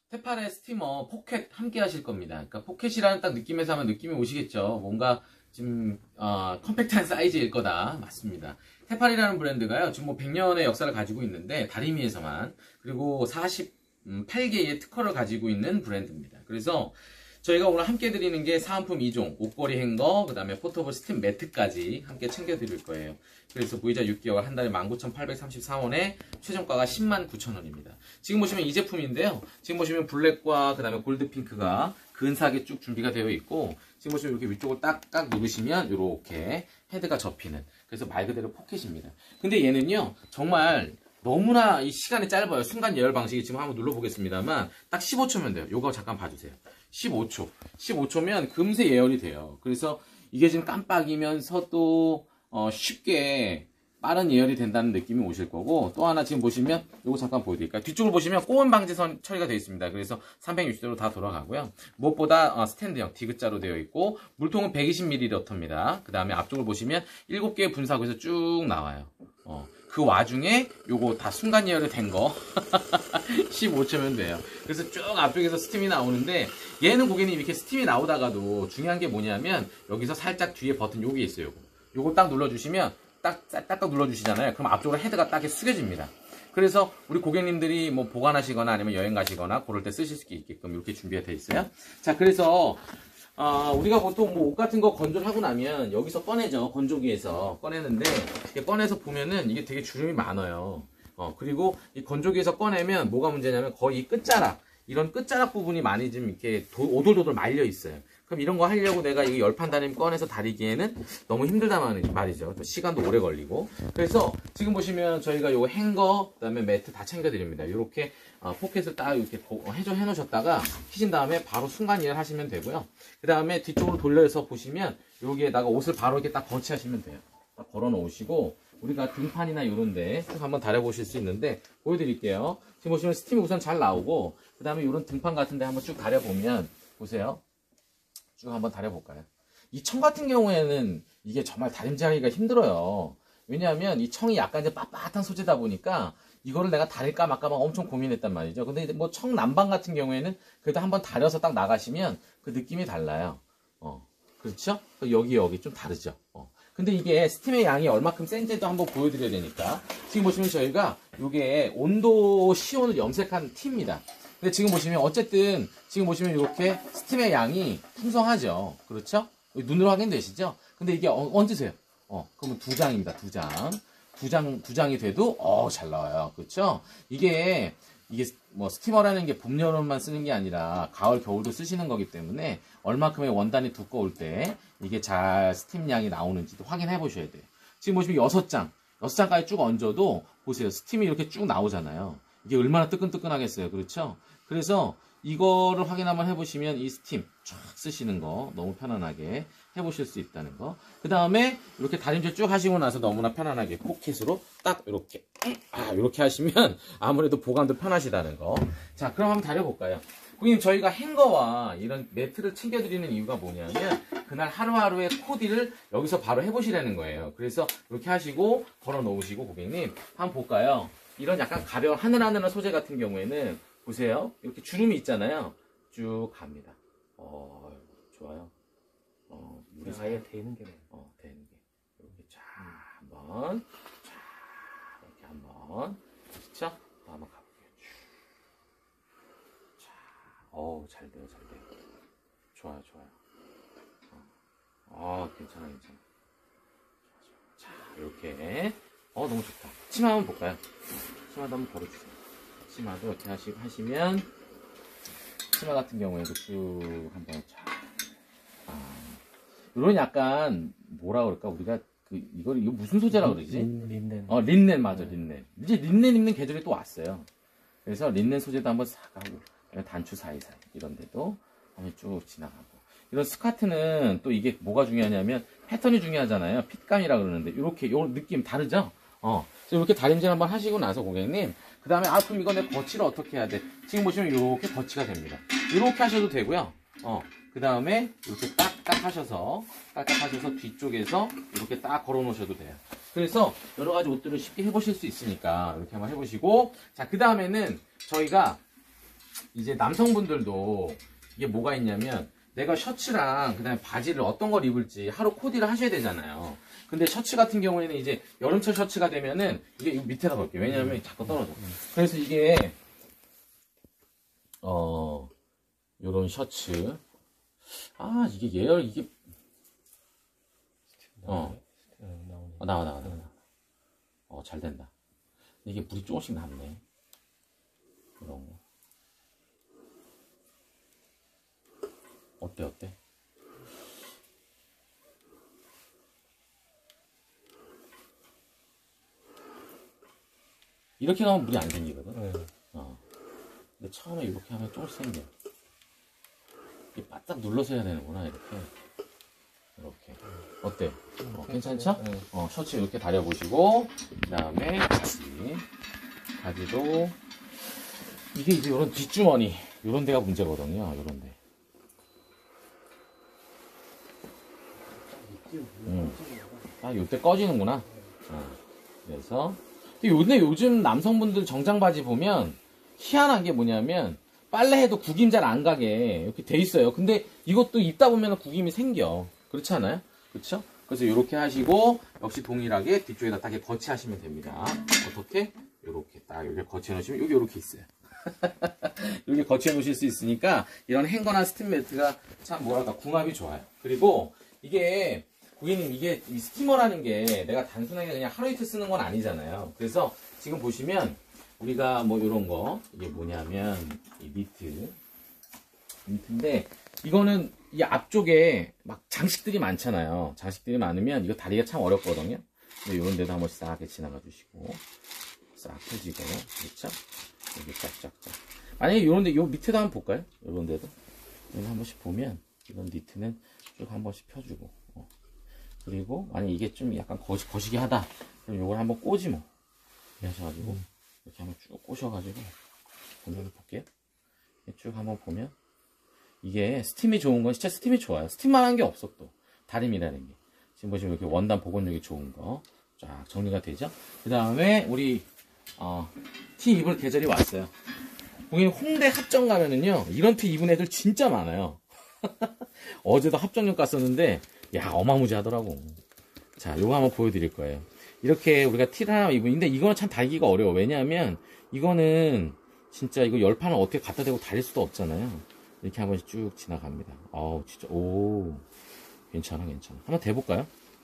테팔의 스티머 포켓 함께 하실 겁니다. 그러니까 포켓이라는 딱 느낌에서 하면 느낌이 오시겠죠. 뭔가 좀 컴팩트한 사이즈일 거다. 맞습니다. 테팔이라는 브랜드가요. 지금 뭐 100년의 역사를 가지고 있는데 다리미에서만 그리고 48개의 특허를 가지고 있는 브랜드입니다. 그래서 저희가 오늘 함께 드리는 게 사은품 2종, 옷걸이 행거, 그 다음에 포터블 스팀 매트까지 함께 챙겨드릴 거예요. 그래서 무이자 6개월 한 달에 19,834원에 최저가가 109,000원입니다. 지금 보시면 이 제품인데요. 지금 보시면 블랙과 그 다음에 골드 핑크가 근사하게 쭉 준비가 되어 있고, 지금 보시면 이렇게 위쪽을 딱딱 누르시면 이렇게 헤드가 접히는, 그래서 말 그대로 포켓입니다. 근데 얘는요, 정말 너무나 이 시간이 짧아요. 순간 예열 방식이 지금 한번 눌러보겠습니다만 딱 15초면 돼요. 요거 잠깐 봐주세요. 15초면 금세 예열이 돼요. 그래서 이게 지금 깜빡이면서도 쉽게 빠른 예열이 된다는 느낌이 오실 거고, 또 하나 지금 보시면 요거 잠깐 보여드릴까요? 뒤쪽을 보시면 꼬은 방지선 처리가 되어 있습니다. 그래서 360도로 다 돌아가고요. 무엇보다 스탠드형 디귿자로 되어 있고, 물통은 120ml입니다. 그 다음에 앞쪽을 보시면 7개의 분사구에서 쭉 나와요. 그 와중에 요거 다 순간 예열이 된 거 15초면 돼요. 그래서 쭉 앞쪽에서 스팀이 나오는데, 얘는 고객님 이렇게 스팀이 나오다가도 중요한 게 뭐냐면 여기서 살짝 뒤에 버튼 요게 있어요. 요거 딱 눌러주시면 딱딱 눌러주시잖아요. 그럼 앞쪽으로 헤드가 딱 숙여집니다. 그래서 우리 고객님들이 뭐 보관하시거나 아니면 여행 가시거나 그럴 때 쓰실 수 있게끔 이렇게 준비가 되어 있어요. 자, 그래서 우리가 보통 뭐 옷 같은 거 건조를 하고 나면 여기서 꺼내죠. 건조기에서 꺼내는데, 꺼내서 보면은 이게 되게 주름이 많아요. 그리고 이 건조기에서 꺼내면 뭐가 문제냐면 거의 이 끝자락, 이런 끝자락 부분이 많이 좀 이렇게 오돌도돌 말려 있어요. 그럼 이런 거 하려고 내가 이거 열판 다림 꺼내서 다리기에는 너무 힘들단 말이죠. 또 시간도 오래 걸리고. 그래서 지금 보시면 저희가 요거 행거, 그 다음에 매트 다 챙겨드립니다. 이렇게 포켓을 딱 이렇게 해놓으셨다가 키신 다음에 바로 순간 예열 하시면 되고요. 그 다음에 뒤쪽으로 돌려서 보시면 여기에다가 옷을 바로 이렇게 딱 거치하시면 돼요. 딱 걸어 놓으시고, 우리가 등판이나 이런데 쭉 한번 다려보실 수 있는데 보여드릴게요. 지금 보시면 스팀이 우선 잘 나오고, 그 다음에 이런 등판 같은데 한번 쭉 다려보면 보세요. 쭉 한번 다려볼까요? 이 청 같은 경우에는 이게 정말 다림질하기가 힘들어요. 왜냐하면 이 청이 약간 이제 빳빳한 소재다 보니까 이거를 내가 다릴까 말까 막 엄청 고민했단 말이죠. 근데 뭐 청 난방 같은 경우에는 그래도 한번 다려서 딱 나가시면 그 느낌이 달라요. 그렇죠? 여기 좀 다르죠. 근데 이게 스팀의 양이 얼마큼 센지도 한번 보여드려야 되니까, 지금 보시면 저희가 이게 온도 시온을 염색한 티입니다. 근데 지금 보시면 어쨌든 지금 보시면 이렇게 스팀의 양이 풍성하죠. 그렇죠? 눈으로 확인되시죠? 근데 이게 얹으세요. 그러면 2장입니다. 2장. 2장이 돼도 잘 나와요. 그렇죠? 이게 뭐 스티머라는 게 봄, 여름만 쓰는 게 아니라 가을, 겨울도 쓰시는 거기 때문에 얼마큼의 원단이 두꺼울 때 이게 잘 스팀량이 나오는지도 확인해 보셔야 돼요. 지금 보시면 6장까지 쭉 얹어도 보세요. 스팀이 이렇게 쭉 나오잖아요. 이게 얼마나 뜨끈뜨끈하겠어요. 그렇죠? 그래서 이거를 확인 한번 해보시면 이 스팀 쫙 쓰시는 거 너무 편안하게 해보실 수 있다는 거. 그 다음에 이렇게 다림질 쭉 하시고 나서 너무나 편안하게 포켓으로 딱 이렇게 하시면 아무래도 보관도 편하시다는 거. 자, 그럼 한번 다려볼까요? 고객님, 저희가 행거와 이런 매트를 챙겨드리는 이유가 뭐냐면 그날 하루하루의 코디를 여기서 바로 해보시라는 거예요. 그래서 이렇게 하시고 걸어 놓으시고, 고객님 한번 볼까요? 이런 약간 가벼운 하늘하늘한 소재 같은 경우에는 보세요. 이렇게 주름이 있잖아요. 쭉 갑니다. 좋아요. 우리 아예 되는 게 되는 게. 이렇게 쫙 한번, 이렇게 한번. 그렇죠? 또 한번 가볼게요. 잘 돼요. 좋아요. 괜찮아. 자, 이렇게. 너무 좋다. 치마 한번 볼까요? 치마도 한번 걸어주세요. 치마도 이렇게 하시면, 치마 같은 경우에도 쭉 한번 이런 약간 뭐라 그럴까, 우리가 이거 무슨 소재라 그러지? 린넨. 린넨, 맞아. 린넨. 이제 린넨 입는 계절이 또 왔어요. 그래서 린넨 소재도 한번 싹 하고, 단추 사이사이 이런 데도 한번 쭉 지나가고. 이런 스커트는 또 이게 뭐가 중요하냐면 패턴이 중요하잖아요. 핏감이라 그러는데 이렇게 요 느낌 다르죠? 이렇게 다림질 한번 하시고 나서 고객님, 그 다음에 그럼 이거 내 거치를 어떻게 해야 돼? 지금 보시면 이렇게 거치가 됩니다. 이렇게 하셔도 되고요. 그 다음에 이렇게 딱딱 하셔서 뒤쪽에서 이렇게 딱 걸어 놓으셔도 돼요. 그래서 여러 가지 옷들을 쉽게 해보실 수 있으니까 이렇게 한번 해보시고, 자, 그 다음에는 저희가 이제 남성분들도 이게 뭐가 있냐면 내가 셔츠랑 그다음에 바지를 어떤 걸 입을지 하루 코디를 하셔야 되잖아요. 근데 셔츠 같은 경우에는 이제 여름철 셔츠가 되면은 이게 이 밑에다 걸게요. 왜냐하면 자꾸 떨어져. 그래서 이게 요런 셔츠. 아, 이게 예열 이게 나와. 잘 된다. 이게 물이 조금씩 남네. 이런 거. 어때? 이렇게 가면 물이 안 생기거든. 근데 처음에 이렇게 하면 조금씩 생겨. 이게 바짝 눌러서 해야 되는구나. 이렇게. 어때? 괜찮죠? 셔츠 이렇게 다려보시고, 그 다음에 바지도 이게 이제 요런 뒷주머니 요런 데가 문제거든요. 요런 데. 요때 꺼지는구나. 그래서 근데 요즘 남성분들 정장 바지 보면 희한한 게 뭐냐면 빨래해도 구김 잘 안 가게 이렇게 돼 있어요. 근데 이것도 입다 보면 구김이 생겨. 그렇지 않아요? 그렇죠? 그래서 이렇게 하시고 역시 동일하게 뒤쪽에다 딱 이렇게 거치하시면 됩니다. 어떻게? 이렇게 딱 여기 거치해 놓으시면 여기 이렇게 있어요. 여기 거치해 놓으실 수 있으니까 이런 행거나 스팀 매트가 참 뭐랄까 궁합이 좋아요. 그리고 이게 고객님 이게 이 스티머라는 게 내가 단순하게 그냥 하루 이틀 쓰는 건 아니잖아요. 그래서 지금 보시면 우리가 뭐 이런 거 이게 뭐냐면 이 니트인데 이거는 이 앞쪽에 막 장식들이 많잖아요. 장식들이 많으면 이거 다리가 참 어렵거든요. 근데 이런 데도 한 번씩 싹 이렇게 지나가 주시고 싹 펴지고 그렇죠? 여기 쫙쫙쫙. 만약에 이런데 요 밑에도 한번 볼까요? 이런 데도 여기 한 번씩 보면 이런 니트는 쭉 한 번씩 펴주고 그리고 만약에 이게 좀 약간 거시기 하다 그럼 요걸 한번 꼬지 뭐 이렇게 하셔가지고 이렇게 한번 쭉 꼬셔가지고 보면 볼게요. 쭉 한번 보면 이게 스팀이 좋은 건 진짜 스팀이 좋아요. 스팀만 한 게 없어 또 다림이라는 게 지금 보시면 이렇게 원단 보건력이 좋은 거 쫙 정리가 되죠. 그 다음에 우리 티 입을 계절이 왔어요. 고객님 홍대 합정 가면은요 이런 티 입은 애들 진짜 많아요. 어제도 합정역 갔었는데 야 어마무지하더라고. 자 요거 한번 보여드릴 거예요. 이렇게 우리가 티를 하나 입으는데 이거는 참 달기가 어려워. 왜냐하면 이거는 진짜 이거 열판을 어떻게 갖다 대고 달릴 수도 없잖아요. 이렇게 한 번씩 쭉 지나갑니다. 아우 진짜 오 괜찮아. 한번 대볼까요?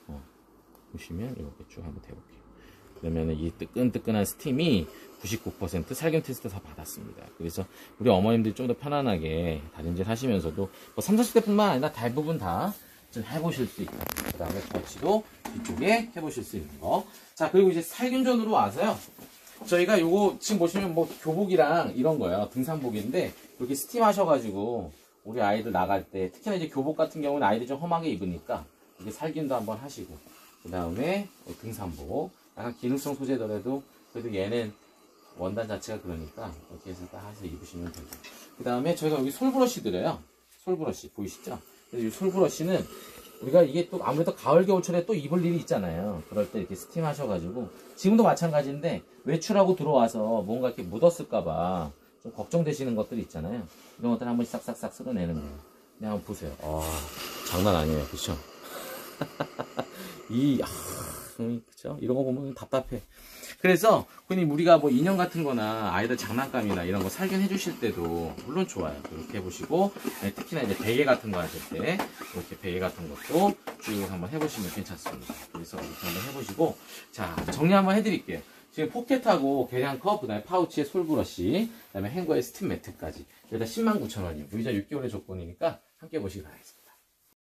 보시면 이렇게 쭉 한번 대볼게요. 그러면은 이 뜨끈뜨끈한 스팀이 99% 살균 테스트 다 받았습니다. 그래서 우리 어머님들이 좀 더 편안하게 다림질 하시면서도 뭐 30, 40대뿐만 아니라 대부분 다 좀 해보실 수 있다. 그 다음에 거치도 뒤쪽에 해보실 수 있는 거. 자 그리고 이제 살균전으로 와서요. 저희가 요거 지금 보시면 뭐 교복이랑 이런 거예요. 등산복인데 이렇게 스팀 하셔가지고 우리 아이들 나갈 때 특히나 이제 교복 같은 경우는 아이들이 좀 험하게 입으니까 이게 살균도 한번 하시고 그 다음에 등산복 약간 기능성 소재더라도 그래도 얘는 원단 자체가 그러니까 이렇게 해서 딱 해서 입으시면 되고 그 다음에 저희가 여기 솔브러쉬 드려요. 솔브러쉬 보이시죠? 그래서 이 솔브러쉬는 우리가 이게 또 아무래도 가을 겨울철에 또 입을 일이 있잖아요. 그럴 때 이렇게 스팀 하셔가지고 지금도 마찬가지인데 외출하고 들어와서 뭔가 이렇게 묻었을까봐 좀 걱정되시는 것들이 있잖아요. 이런 것들 한 번씩 싹싹싹 쓸어내는 거예요. 그냥 한번 보세요. 장난 아니에요. 그쵸? 그쵸? 이런 거 보면 답답해. 그래서 흔히 우리가 뭐 인형 같은 거나 아이들 장난감이나 이런 거 살균해 주실 때도 물론 좋아요. 이렇게 해보시고 특히나 이제 베개 같은 거 하실 때 이렇게 베개 같은 것도 쭉 한번 해보시면 괜찮습니다. 그래서 이렇게 한번 해보시고 자 정리 한번 해드릴게요. 지금 포켓하고 계량컵, 그 다음에 파우치에 솔브러쉬, 그 다음에 행거에 스팀 매트까지 여기다 109,000원이에요. 무이자 6개월의 조건이니까 함께 보시기 바라겠습니다.